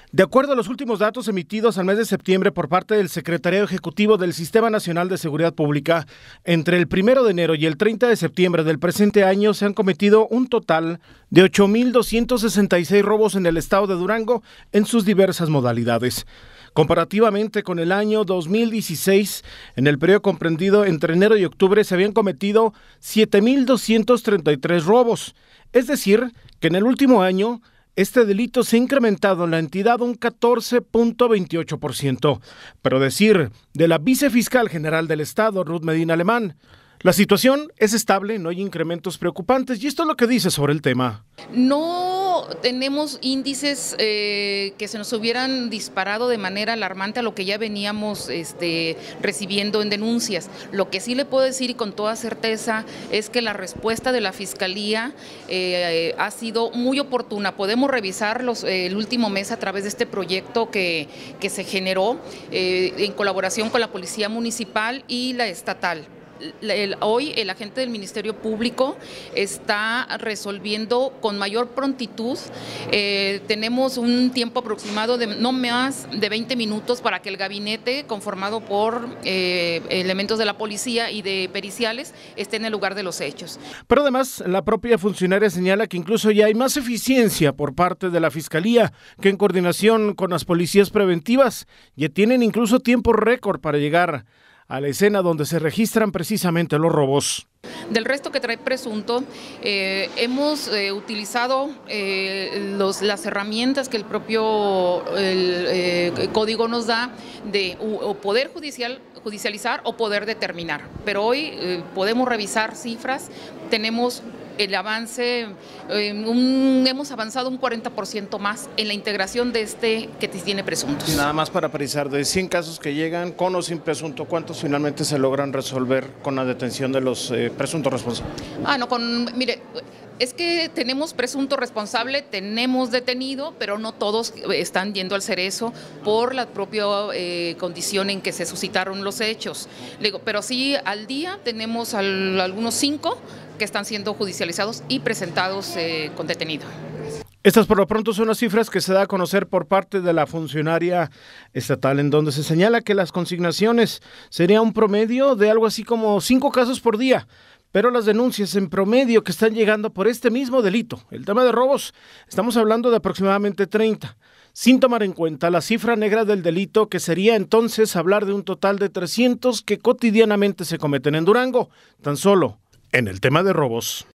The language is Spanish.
De acuerdo a los últimos datos emitidos al mes de septiembre por parte del Secretariado Ejecutivo del Sistema Nacional de Seguridad Pública, entre el 1 de enero y el 30 de septiembre del presente año se han cometido un total de 8,266 robos en el estado de Durango en sus diversas modalidades. Comparativamente con el año 2016, en el periodo comprendido entre enero y octubre se habían cometido 7,233 robos. Es decir, que en el último año este delito se ha incrementado en la entidad un 14,28%. Pero decir de la vicefiscal general del estado, Ruth Medina Alemán, la situación es estable, no hay incrementos preocupantes, y esto es lo que dice sobre el tema. No tenemos índices que se nos hubieran disparado de manera alarmante a lo que ya veníamos recibiendo en denuncias. Lo que sí le puedo decir y con toda certeza es que la respuesta de la Fiscalía ha sido muy oportuna. Podemos revisar el último mes a través de este proyecto que se generó en colaboración con la Policía Municipal y la Estatal. Hoy el agente del Ministerio Público está resolviendo con mayor prontitud. Tenemos un tiempo aproximado de no más de 20 minutos para que el gabinete, conformado por elementos de la policía y de periciales, esté en el lugar de los hechos. Pero además, la propia funcionaria señala que incluso ya hay más eficiencia por parte de la Fiscalía que en coordinación con las policías preventivas. Ya tienen incluso tiempo récord para llegar a la escena donde se registran precisamente los robos. Del resto que trae presunto, hemos utilizado las herramientas que el propio código nos da de o poder judicializar o poder determinar. Pero hoy podemos revisar cifras, tenemos el avance, hemos avanzado un 40% más en la integración de que tiene presuntos. Nada más para precisar, de 100 casos que llegan con o sin presunto, ¿cuántos finalmente se logran resolver con la detención de los presuntos responsables? Mire, es que tenemos presunto responsable, tenemos detenido, pero no todos están yendo al cerezo por la propia condición en que se suscitaron los hechos. Pero sí, al día tenemos algunos 5 que están siendo judicializados y presentados con detenido. Estas por lo pronto son las cifras que se da a conocer por parte de la funcionaria estatal, en donde se señala que las consignaciones sería un promedio de algo así como 5 casos por día. Pero las denuncias en promedio que están llegando por este mismo delito, el tema de robos, estamos hablando de aproximadamente 30, sin tomar en cuenta la cifra negra del delito, que sería entonces hablar de un total de 300 que cotidianamente se cometen en Durango, tan solo en el tema de robos.